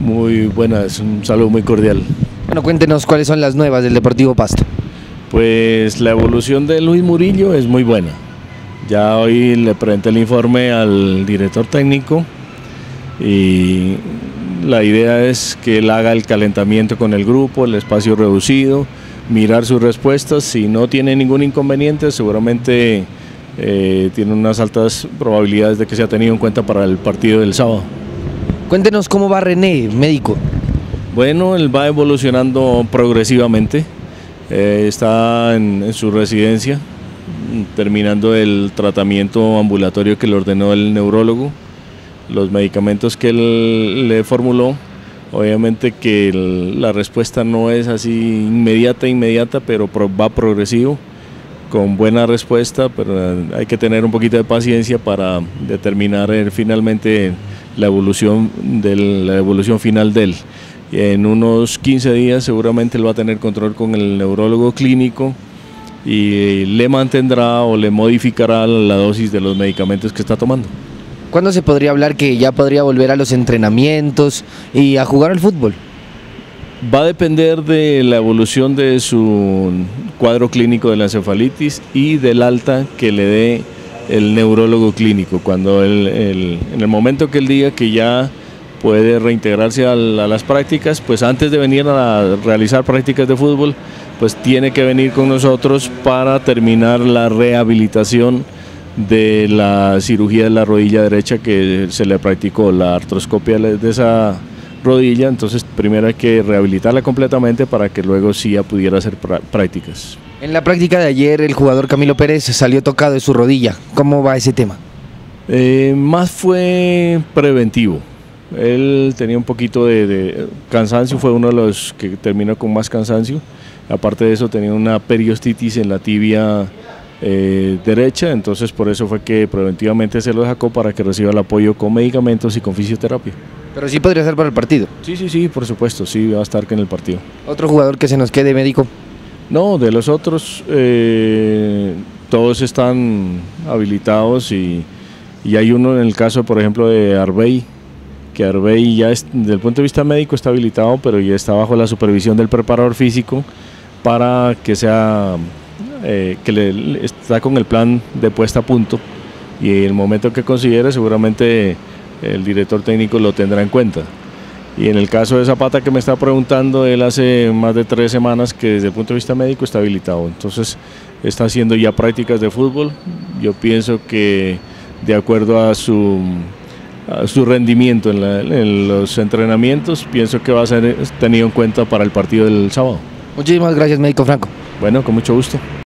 Muy buenas, un saludo muy cordial. Bueno, cuéntenos cuáles son las nuevas del Deportivo Pasto. Pues la evolución de Luis Murillo es muy buena. Ya hoy le presenté el informe al director técnico y la idea es que él haga el calentamiento con el grupo, el espacio reducido, mirar sus respuestas. Si no tiene ningún inconveniente, seguramente tiene unas altas probabilidades de que sea tenido en cuenta para el partido del sábado. Cuéntenos cómo va René, médico. Bueno, él va evolucionando progresivamente, está en su residencia, terminando el tratamiento ambulatorio que le ordenó el neurólogo, los medicamentos que él le formuló. Obviamente que la respuesta no es así inmediata, pero va progresivo, con buena respuesta, pero hay que tener un poquito de paciencia para determinar finalmente la evolución final de él. En unos 15 días seguramente él va a tener control con el neurólogo clínico y le mantendrá o le modificará la dosis de los medicamentos que está tomando. ¿Cuándo se podría hablar que ya podría volver a los entrenamientos y a jugar al fútbol? Va a depender de la evolución de su cuadro clínico de la encefalitis y del alta que le dé el neurólogo clínico. Cuando en el momento que él diga que ya puede reintegrarse a las prácticas, pues antes de venir a realizar prácticas de fútbol, pues tiene que venir con nosotros para terminar la rehabilitación de la cirugía de la rodilla derecha que se le practicó, la artroscopia de esa rodilla. Entonces primero hay que rehabilitarla completamente para que luego sí ya pudiera hacer prácticas. En la práctica de ayer el jugador Camilo Pérez salió tocado de su rodilla. ¿Cómo va ese tema? Más fue preventivo. Él tenía un poquito de cansancio, fue uno de los que terminó con más cansancio. Aparte de eso tenía una periostitis en la tibia derecha, entonces por eso fue que preventivamente se lo sacó para que reciba el apoyo con medicamentos y con fisioterapia. Pero sí podría ser para el partido. Sí, por supuesto, sí va a estar en el partido. ¿Otro jugador que se nos quede, médico? No, de los otros todos están habilitados y hay uno en el caso, por ejemplo, de Arbey, que Arbey ya desde el punto de vista médico está habilitado, pero ya está bajo la supervisión del preparador físico para que sea está con el plan de puesta a punto y en el momento que considere seguramente el director técnico lo tendrá en cuenta. Y en el caso de Zapata que me está preguntando, él hace más de 3 semanas que desde el punto de vista médico está habilitado, entonces está haciendo ya prácticas de fútbol. Yo pienso que de acuerdo a su rendimiento en los entrenamientos, pienso que va a ser tenido en cuenta para el partido del sábado. Muchísimas gracias, médico Franco. Bueno, con mucho gusto.